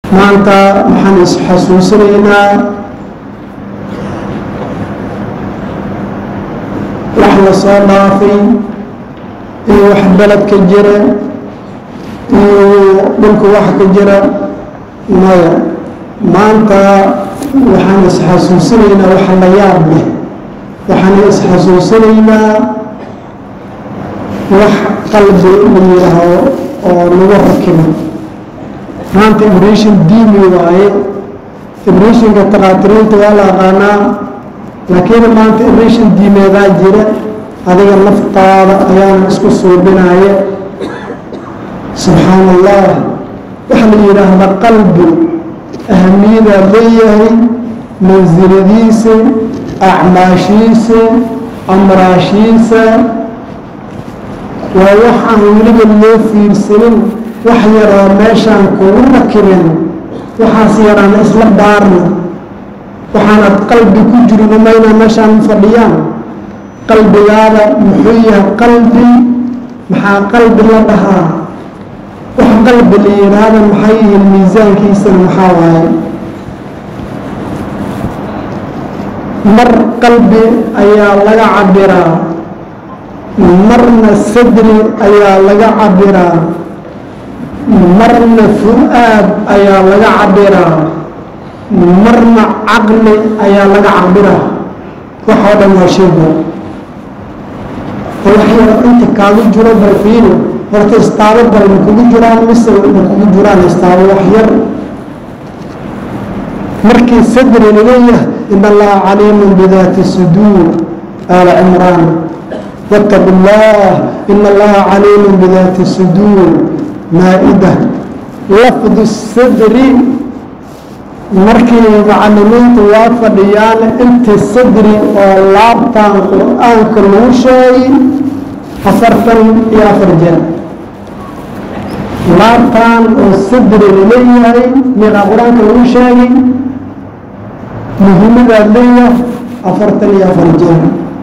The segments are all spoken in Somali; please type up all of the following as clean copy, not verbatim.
maanta waxaan isxasuusinaynaa wax la soo dhaafay iyo wax beledka jira iyo dhulka wax ka jira maya maanta waxaan isxasuusinaynaa wax la yaab leh waxaan isxasuusinaynaa wax qalbi la yidhaaho oo lagu rakibo maanta immigration diimi waaye immigrationka takhaatiriinta waa la aqaanaa laakiin maanta immigration diimeedaa jira adiga naftaada ayaana isku suubinaya subxaan allah waxa la yidhaahda qalbi ahamiyadaa leeyahay mansiladiisa acmaashiisa amraashiisa waa waxaan weliba loo fiirsanin wax yaroo meeshaan kugu rakibin waxaas yaraan isla baarna waxaanad qalbi ku jirin umayna meeshaan fadhiyaan qalbigaada muxuu yahay qalbi maxaa qalbi la dhahaa wax qalbi la yidhaahda maxay yihiin miisaankiisana maxaa waaye mar qalbi ayaa laga cabiraa marna sadri ayaa laga cabiraa marna fu-aad ayaa laga cabiraa marna caqli ayaa laga cabiraa waxoo dhan waa sheega wax yar inta kaagu jiro balfiino horta istaabo bal ma kugu jiraan mise ma kugu jiraan istaabo wax yar markii sadri laleeyahay in allaha caliimun bidaati suduur aala cimraan wattaqu llah in allaha caliimun bidaati suduur maa-ida lafdu sadri markii macalimiintu waa fadhiyaan intii sadri oo laabtaan qur-aanka lagu sheegay 44 jeer laabtaan oo sadri laleeyahay meeqa qur-aanka lagu sheegay muhiimadaa leeyahay 44 jeer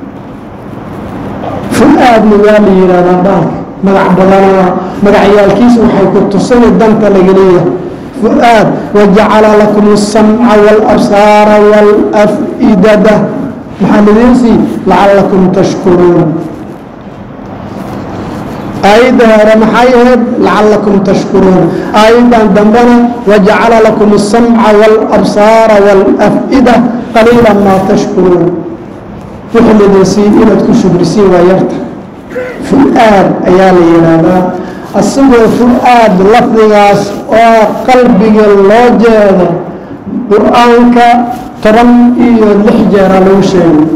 fu-aadna waa la yidhahdaa baalka magac badanaa magacyaalkiisa waxay ku tusani danta laga leeyahay fu-aad wajacala lakum asamca waalabsaara waalaf-idada maxaa lidiinsii lacalakum tashkuruun aayadda hore maxay ahayd lacalakum tashkuruun aayaddan dambena wajacala lakum asamca waalabsaara waalaf-ida qaliilan maa tashkuruun wixii lidiinsii inaad ku shukrisiin waa yarta fu-aad ayaa la yidhaahdaa asagoo fu-aad lafdigaas oo qalbiga loo jeedo qur-aanka 16 jeera lagu sheegay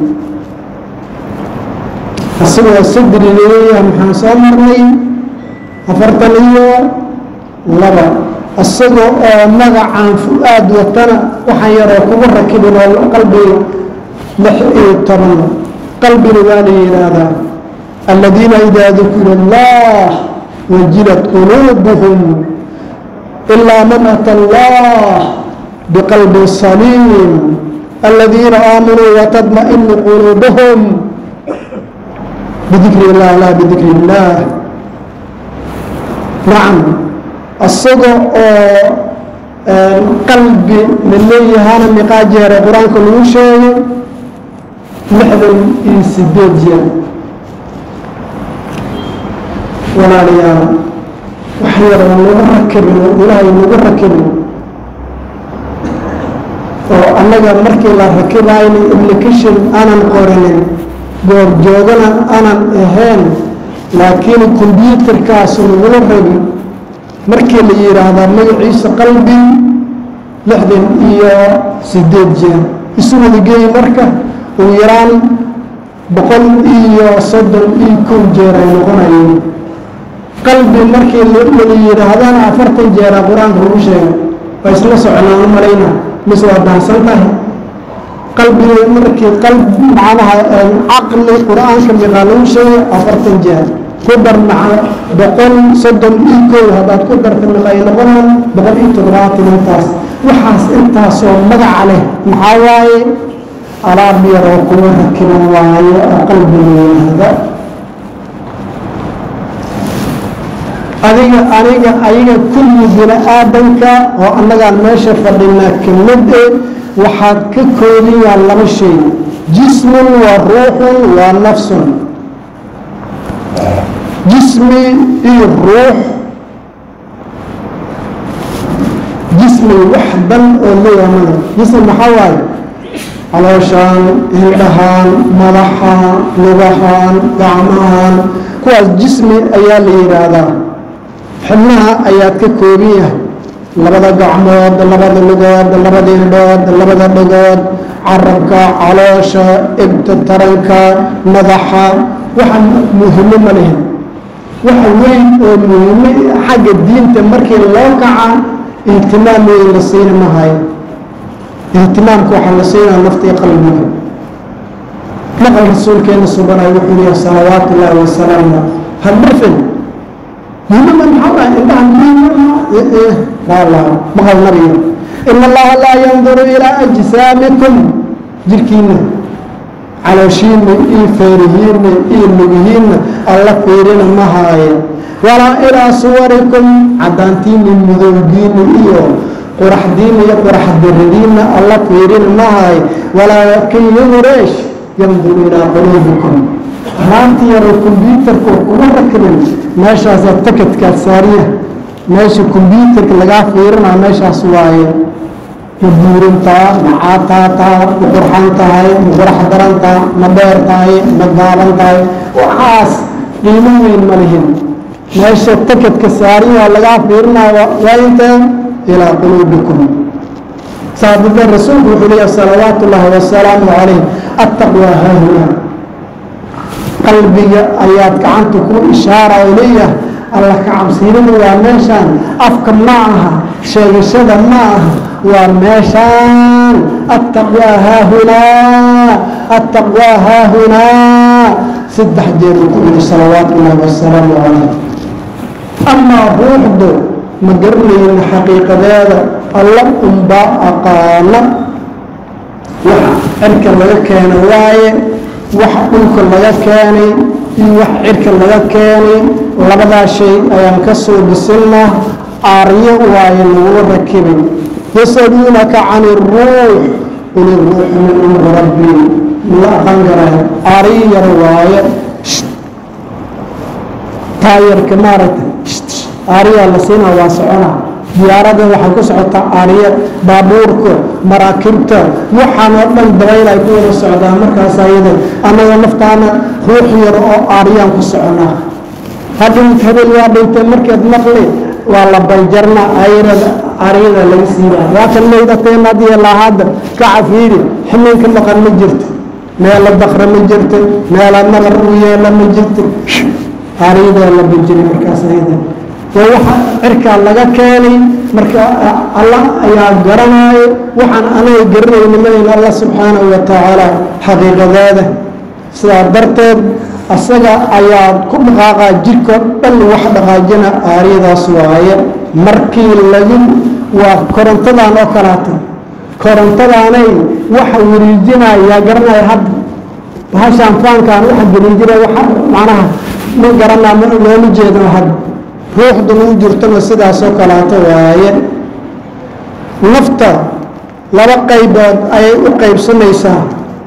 asagoo sadri laleeyahay maxaan soo marnay 42 asagoo oo magacaan fu-aad watana waxaan yaroo kugu rakibin oo qalbiga 16 qalbina waa la yidhaahdaa الذين إذا ذكر الله وجلت قلوبهم إلا من أتى الله بقلب سليم الذين آمنوا وتطمئن قلوبهم بذكر الله لا بذكر الله نعم الصدق قلبي للي هانا مقاجر قرآن كل شيء نحن إنسداد جير walaalayaal wax yar oo lagu rakibin ilaahay lagu rakibin oo annaga markii la rakibayna application aanan qorinin goobjoogana aanan ahayn laakiin computerkaas lagula rabi markii la yidhaahdaa magaciisa qalbi 68 jeer isugu geey marka uu yaraan 131 jeer ay noqonayeen qalbi markii la yidhaahdana 40 jeera qur-aanka lagu sheegay waa isla soconaan u malayna mise waa daansan tahay qalbiga markii qalbi macnaha caqli qur-aanka meeqa lagu sheegay 40 jeer ku dar maca 131 haddaad ku darta meeqa ay noqonaan 170 intaas waxaas intaasoo magaca leh maxaa waaye alaab yaroo kuwa rakiban waaye oo qalbiga yidhaahda adiga kulli bini aadamka oo annagaan meesha fadhinaa kamid waxaad ka koobiyaa laba shay jismun wa ruuxun wa nafsun jismi iyo ruux jismi waxdan oo leeyamana jism maxaa waaye calooshaan hindhahaan madaxaan lugahaan gacmahaan kuwaas jismi ayaa la yidhaahdaa xubnaha ayaad ka kooban yahay labada gacmood labada lugood labada indhood labada dhagood carabka caloosha egta taranka madaxa waxa muhiimo ma lehin waxa weyn oo muhiimo xagga diinta markii loo kaca ihtimaam weyn la siin mahayo ihtimaamku waxaa la siinaa naftii qalbiga maqal rasuulkeena subanay wuxuu leeyahay salawaatu llaahi wasalaamu hadhafin muhiimada maxaa waaye indhaha muhiimada maqal nabiga ina allaha laa yanduru ilaa ajsaamikum jirkiina calooshiina iyo feerihiina iyo lugihiina alla fiirina ma haaye walaa ilaa suwarikum cadaantiina midowgiina iyo quraxdiina iyo quraxdaradiina alla fiirina ma haaye walaakin yureesh yanduru ilaa quluubikum maanta yaro kombyuutarka kuma rakibin meeshaasaa takadkaad saariya meesha kombyuutarka lagaa fiirinaa meeshaas waaye ma buurintaa ma caataataa ma qurxan tahay ma qurax darantaa ma dheer tahay ma gaaban tahay waxaas qiimo weyn ma lihin meesha takadka saariyaa lagaa fiirinaa waa intee ilaa quluubikum saabida rasuulku wuxuu leeyahay salawaatu ullaahi wasalaamu calayh attaqwaa haahuna qalbiga ayaad gacanta ku ishaara oo leeyahay alla ka cabsiinida waa meeshaan afka ma aha sheegashada ma aha waa meeshaan attaqwaa haahunaa saddex jeer uu ku yidhi salawaatu ullaahi wasalaamu calayh amaa ruuxdu ma garanayna xaqiiqadeeda alla unbaa aqaana waxa cirka laga keena waaye wax dhulka laga keenay iyo wax cirka laga keenay labadaa shay ayaan ka soo dhisinna aaryo waaye lagu rakibin yasaluunaka can iruux qul iruuxu min amri rabbii la aqan garaayo aaryo yar waaye taayarka maaragtay aariyaa la siinaa waa soconaa diyaarada waxay ku socotaa aariya baabuurka maraakibta waxaan oo dhan dabayl ay ku wada socdaan markaas ayada annaga naftaana ruux yar oo aariyaan ku soconaa hadhint habeen waa dhintay markeed maqli waa la banjarna aariyada laga siidaa waa kan maydateen hadiya lahaada ka cafiiri ximinka maqan ma jirto meela dakra ma jirto meela naqar u yeela ma jirto aariyadaa la banjiri markaas ayada waa waxa cirkaa laga keenay marka allah ayaa garanaayo waxaan anaga garanayna malayn allah subxaanahu wa tacaala xaqiiqadeeda sidaa darteed asaga ayaa ku dhaqaaqaa jirko dhan wax dhaqaajina aariyadaas waaye markii waa korontadan oo kalaata korontadaanay waxa wariijinayaa garanaya hadda bahashaan faankaan waxa wariijinaya waxa macnaha ma garanaa looma jeedo hadda ruuxda lagu jirtona sidaasoo kalaata waaye nafta laba qaybood ayay u qaybsamaysaa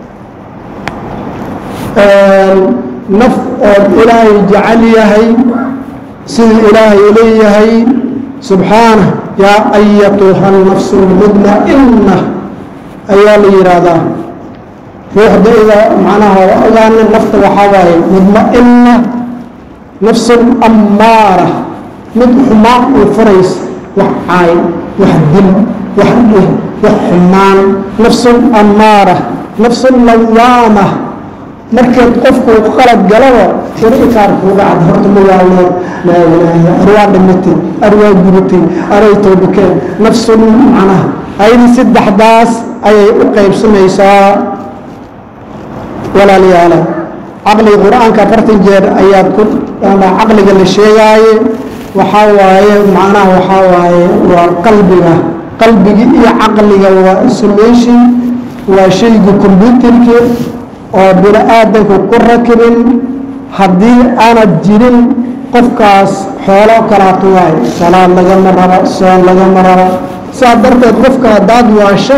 naf ood ilaahay jecel yahay sidii ilaahay leeyahay subxaanah yaa ayatuha nafsu lmudma'ina ayaa la yidhaahdaa ruuxda ida macnaha ogaana nafta waxaa waaye mudma'ina nafsun ammaara mid xumaan uu faraysa wax caay wax dil wax dhih wax xumaan nafsun ammaara nafsun lawaama markeed qofku qalad galaba irikaar kuu dhacda horta ma waalnood laa ilaaha arwaa dhimatay arwaa gubatay aray toobakeen nafsun macnaha ayadii saddexdaas ayay u qaybsamaysaa walaalayaala caqliga qur-aanka 40 jeer ayaad ku caqliga la sheegaaye waxaa waaye macnaha waxaa waaye waa qalbiga iyo caqliga waa ismeeshi waa shayga kombyuutarka oo bini aadanku ku rakibin haddii aanad jirin qofkaas xoolo kalaatu waay salaad lagama rabo soon lagama rabo saa darteed qofka haddaad waasho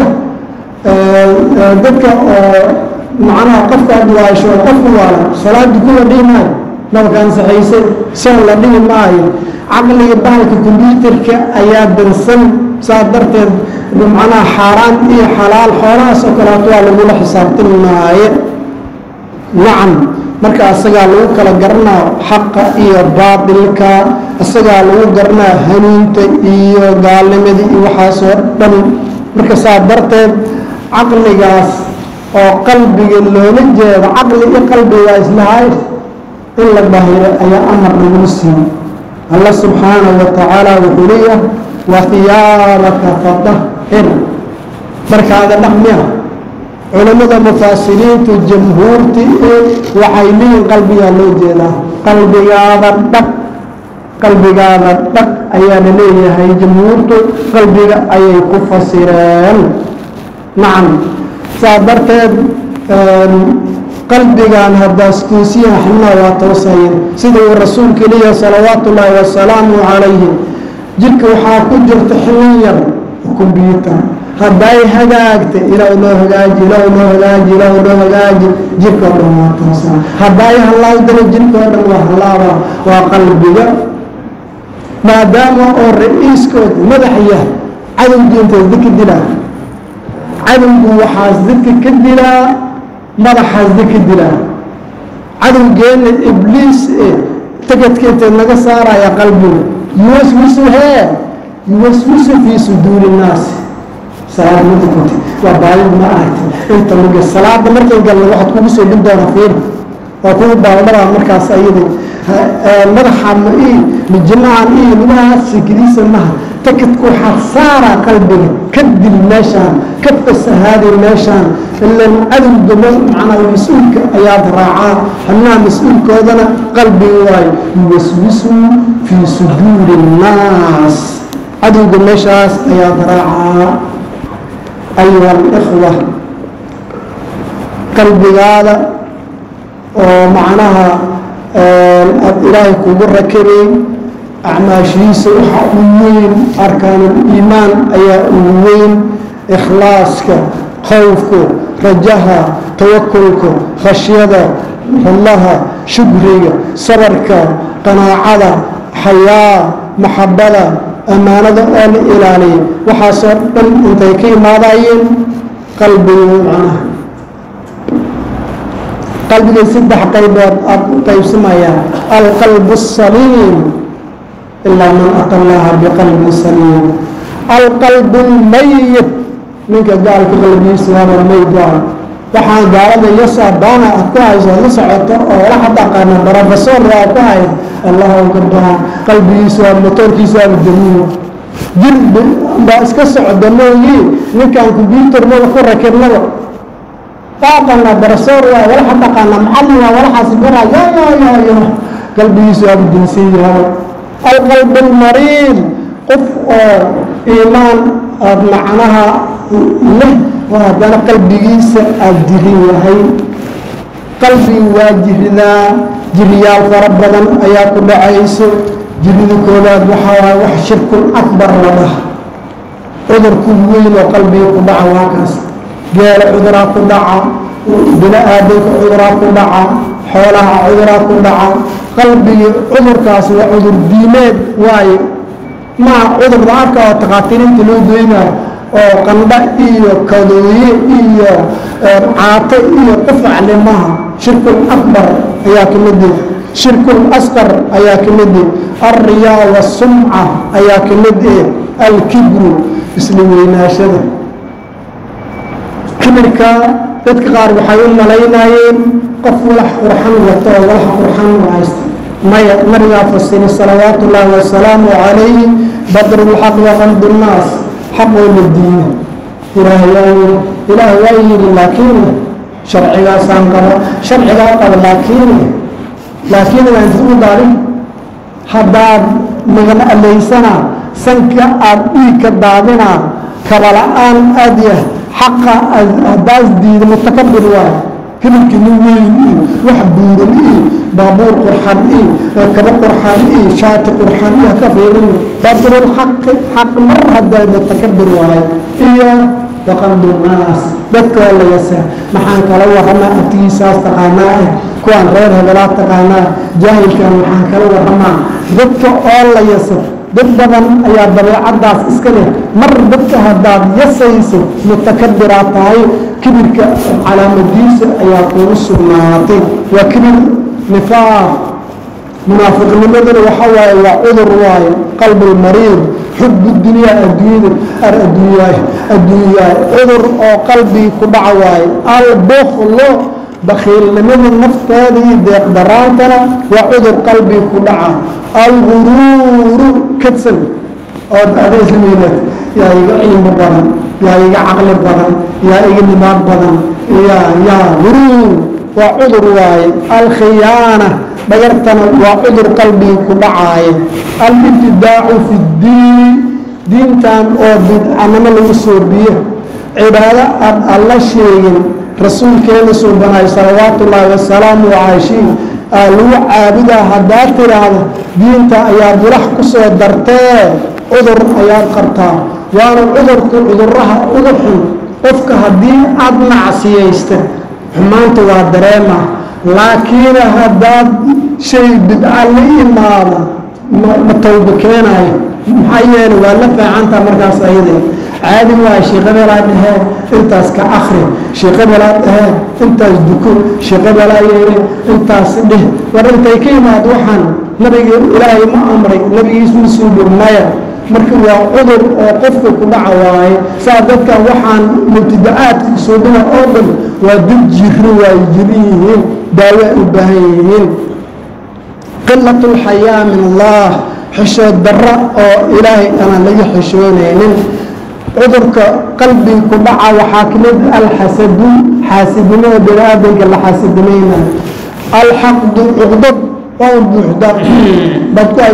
dadka oo macnaha qofka aad waasho qofku waala salaadii kuwa dhihi maayo nabka ansaxaysay soon la dhihi maayo caqliga bahalka kombyuutarka ayaa dansan saa darteed macnaha xaaraan iyo xalaal xoolahaas oo kalaatu waa lagula xisaabtami maayo nacam marka asagaa lagu kala garanaa xaqa iyo baatilka asagaa lagu garanaa hanuunta iyo gaalnimadii iyo waxaasoo dhan marka saa darteed caqligaas oo qalbiga loola jeedo caqli iyo qalbiga islahay in la bahiro ayaa amar lagu siiyey allah subxaanahu wa tacaala wuxuu leeyahay wa thiyaabaka fadahhir markaada dhaqmiya culamada mufaasiriintu jamhuurti waxay leeyihiin qalbigaa loo jeedaa qalbigaada dhaq ayaa la leeyahay jamhuurtu qalbiga ayay ku fasireen nacam saa darteed qalbigan haddaas kuusiyaha xibnaha waa toosayeen sida uu rasuulka leeyahay salawaatu ullaahi wasalaamu calayhi jirka waxaa ku jirta xibin yar kombyuutar hadday hagaagta ilaahu noo hagaaji ilaahu noo hagaaji ilaahu noo hagaaji jirka oo dhan waa toosaa hadday hallaawdana jirka oo dhan waa hallaaba waa qalbiga maadaama oo ra-iiskooda madax yahay cadowgii intaas dadka dilaa cadowgu waxaas dadka ka dilaa madaxaas dadka dilaa cadowgeenna ibliis takadka inteed naga saaraya qalbiga yuwaswisu yuwaswisu fii suduuri nnaasi salaad ma tukanti waa baadid ma aragti inta laga salaada markay galna waxaad kugu soo dhib doona fiir waa kugu baaldhabaa markaas ayada madaxa mijinahan iyo lugahaas sikadiisa maha takadku waxaad saaraa qalbiga ka dil meeshaan ka fasahaadi meeshaan ilan cadowga macnaa mas-uulka ayaad raacaa xubnaha mas-uulkoodana qalbiga waayo yuwaswisu fii suduuri nnaas cadowga meeshaas ayaad raacaa ayuha alikhwa qalbigaada oo macnaha aada ilaahay kugu rakabay acmaashiisa waxa ugu weyn arkaanuliimaan ayaa ugu weyn ikhlaaska khowfka rajaha tawakulka khashyada rullaha shukriga sabarka qanaacada xayaa maxabada ammaanada oo la ilaaliya waxaasoo dhan intay ka imaadayeen qalbiga macnaha qalbiga saddex qaybood aada u qaybsamayaa alqalbu asaliim ilaa man ata allaha biqalbin saliim alqalbu lmayit ninka gaalka qalbigiisa waaba mayd waa waxaan gaalada yasabaana aad ku hayso la socoto oo wala xataa qaana barofesor waa ku hay allahu akbar qalbigiisa waa motoorkiisa waa damiyo jir baa iska socda mooyi ninkaan combyuutar mada ku rakibnaba qaaqana barofesor waa wala xataa qaana macallin waa wala xasibara yo qalbigiisa waa dinsan yahay alqalb almariid qof oo iimaan aad macnaha leh وهذا قلبي الجري وهي قلبي واجهنا جريال فربنا أياك بعيس جري كولاد وحوا وحشرك أكبر له عذر كوين وقلبي قدع واكس قال عذرا قدع بلا آدم عذرا قدع حولها عذرا قدع قلبي عذر كاس وعذر دينات واي مع عذر ضعفك وتقاتلين تلو دوينا oo qandha iyo kadooye iyo caate iyo qufac limaha shirkul akbar ayaa ka mid ah shirkul asqar ayaa ka mid ah arriyaa wasumca ayaa ka mid ah alkibru isla weynaashada kibirka dadka qaar waxay u malaynayeen qof walax qurxan wato oo walax qurxan haysta maya nabigaa fasiri salawaatu ullaahi wasalaamu calayhi badrulxaq wa qamdu nnaas حق الدين إله وير لكن شرعي سانقر شرعي قبل لكن أنتم دارين حداد من الليسنا سنك أبيك دادنا كبلان أديه حق أداز دين متكبر واحد كبرك نوين وحبور بابور قرحان كبا قرحان شات قرحان كفير بدر الحق حق مرة هذا المتكبر وهاي وقلب الناس dadka waa la yasaa maxaan kala warramaa abtigiisaas taqaanaa kuwaan reer hebelaad taqaanaa jaahilkan maxaan kala warramaa dadka oo la yasa dad badan ayaa dabeecaddaas iska leh mar dadka haddaad yasayso mutakabiraad tahay kibirka calaamadiisa ayaa kugu sugnaatay waa kibir nifaaq munaafiqnimadana waxa waaye waa cudur waaye qalbi lmariid حب الدنيا الدنيا عذر أو قلبي كبعواي البخل بخيل من النفط هذه دراتنا وعذر قلبي كبعا الغرور كتسل هذا زميلك يا علم بدن يا عقل بدن يا نظام بدن يا غرور وعذر واي الخيانة بغرتنا وعذر قلبي كبعاي الابتداع في الدين دين كان أوبد أمام الوصولية عبادة الله شيء رسول كان سبحانه صلوات الله والسلام وعايشين قالوا عابدة هدات هذا دين تا يا برح كسر درتاه عذر يا قرطا وانا عذر عذرها عذر قفك هدين أدنى عسيسته حمانت وادريمة لكن هذا شيء بدعة لإمامة متوبكيناي محيين ولا فعنتا مركز أيضا عادي ما شيخ بلاد هي انتاس كأخري شيخ بلاد هي انتاس دكور شيخ بلاد انتاس ده ورنت كيما دوحن نبي إلهي ما أمري نبي اسمه سوب المايا مركب وعذر قفك كبعواي سادتك وحن مبتدعات سودنا أوبن ودج جهر ويجريهم دواء بهيهم قلة الحياة من الله حشو الدراء أو إلهي أنا لي حشونين عذرك قلبي كبعا وحاكمد الحسد حاسدنا برابك الحاسدين الحقد عقدد وبوحدة بدك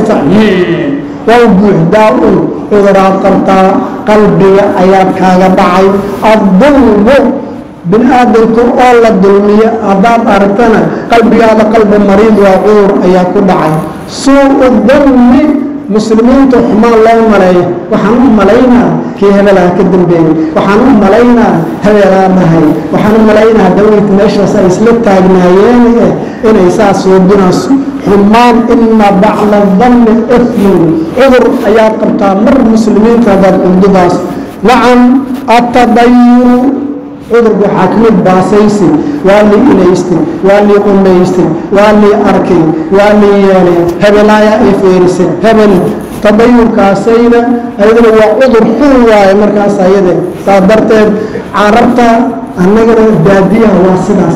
وبوحدة عذرات قرطا قلبي آيات كاغا بعي الظلم بالآدم كل الدنيا أضاف أرتنا قلبي هذا قلب مريض وعور أياك بعي سوء الظن مسلمين تحمل الله ملايه وحنو ملاينا كي هبلا كدن بين وحنو ملاينا هبلا مهي وحنو ملاينا دولة نشرة سيسلتها جنايين إن إساس ودنا حمان إن بعض الظن إثم عذر أياك قبطا مر مسلمين تهدر اندباس نعم التضير عذر بحاكمة باسيسي واللي إليستي واللي قميستي واللي أركي واللي يالي هبلايا إفيرسي هبل تضير كاسينا أيضا هو عذر حلوة مركز أيضا صادرت عرفت أنك الدادية واسناس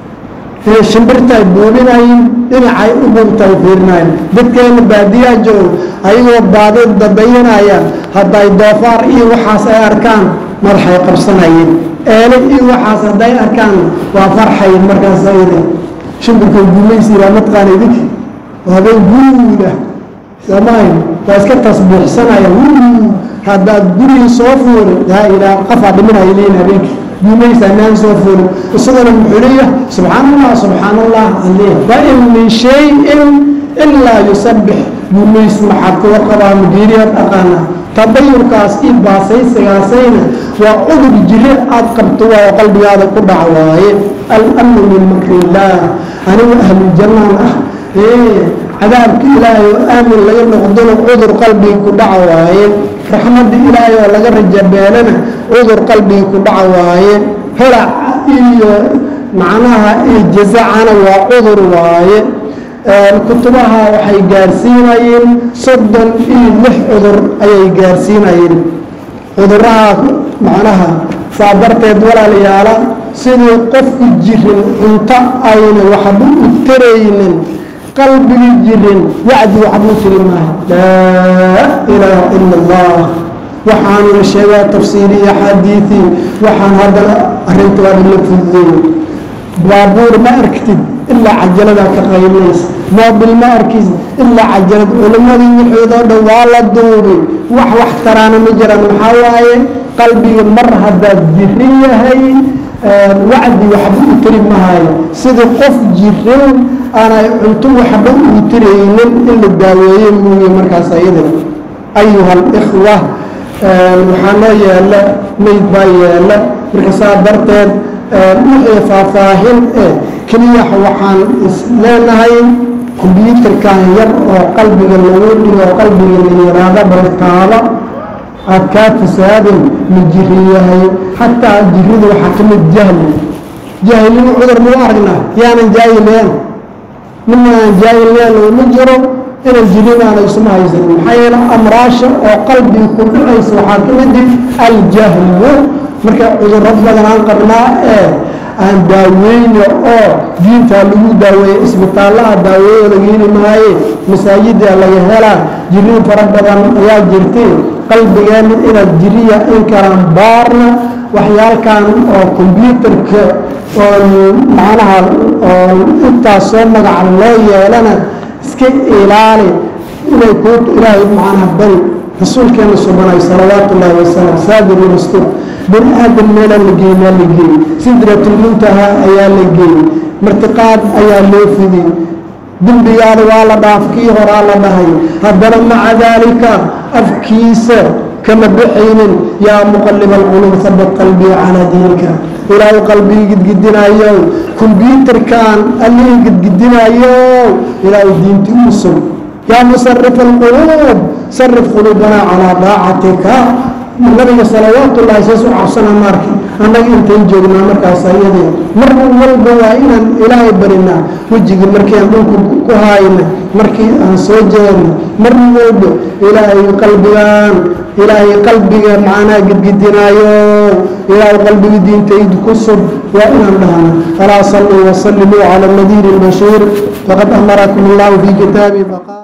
شمبرتا بوبيناين إن عاي أبوبتا فيرناين بدكين بادية جو أيوة بعد الدبينايا هذا الدفار إيه وحاس أركان مرحي قرصناين إيه وحاس هذا أركان وفرحي مركز أيضا شمبرتا بوبيناين رامتقاني ذيك وهذا يقول سماين فاسكت تصبح سنة هذا الدنيا صوفور ها إلى قفا بمنها إلينا بيك يوميس أنان صوفور الصدر المحورية سبحان الله عليه وإن من شيء إلا يسبح يوميس محاك وقضى مديرية أقانا تبير كاسئ باسي سياسين وعذر جريء أذكرتوا وقلبي هذا كل دعوائي الأمن من مكر الله أنا أهل الجنة عذابك إلهي وآمن لغير نقدر عذر قلبي كدعوائي رحمة إلهي ولغير الجبالنا عذر قلبي كدعوائي هلا معناها جزاءنا وعذر واي كتبها وحي جارسينين صدا لح عذر أي جارسينين عذرها معناها صابرت ولا ليالا سيدي قف الجهل انت أين وحبو الترين قلبي الجرين وعد وحب مسلم لا إله إلا الله وحان الشيء تفسيري حديثي وحان هذا أرنت هذا اللفظين بابور ما أركتب إلا عجلة كقيميس موبل ما أركز إلا عجلة ولما يحيط دوال الدوري وح ترانا مجرى من حواي قلبي مر هذا الجرية هي wacdi waxba u tiri mahayo sida qof jirin aanay cunto waxba u tiraynin in la daaweeyo mooye markaas ayada ayuha alikhwa waxaa noo yaala mayd baa yaala marka saa darteed wixii faahfaahin keliya waxaan isleenahay kombyuutarkan yar oo qalbiga lagu dhigo oo qalbiga la yiraahdo bartaaba aad kaa fasaadin ma jiri yahay xataa jirida waxaa ka mid jahligu cudur muu aragnaa yaanan jaahileen nimaan jaahileen ma jiro inaan jiridaana isuma haysanin maxaa yeele amraasha oo qalbiga ku dhacaysa waxaa ka mid aljahlu marka cudurro badan aan qabnaa aan daaweyno oo diintaa lagu daaweeye isbitaalaha daaweeyo laga heli maaye masaajida laga helaa jirin fara badan ayaa jirtay qalbigeena inaad jiriya in kalaan baarna waxyaalkan oo kombyuutarka oo macnaha oo intaas soo magaca loo yeelana iska ilaali inay ku ilaahay macnaha bari rasuulkeena subanay salawaatu ullaahi wasalaam saadir rasul bani aadam meela la geeyey sidratul muntaha ayaa la geeyey martiqaad ayaa loo fidiyey dembigaada waa la dhaaf kii horaa la dhahay haddana maca daalika afkiisa kama bixaynin yaa muqalliba alquluub thabbit qalbii calaa diinika ilaahay qalbigii gidgidinaayo kombyuutarkan allihii gidgidinaayo ilaahay diintii u sug yaa musarif alquluub sarif quluubanaa calaa daacatika nabiga salawaatullaahi saas u cabsana maarki annaga intayn joognaa markaas ayadee mar walba waa inaan ilaahay barinaa wejigii markii aan dhulku ku haayna markii aan soo jeedno mar walba ilaahay qalbiga macnaa gidgidinaayo ilaahay qalbiga diintaydu ku sug waa inaan dhahno alaa salluu wasallimuu cala nadiiri lbashiir faqad amarakum allahu fii kitaabi faqaal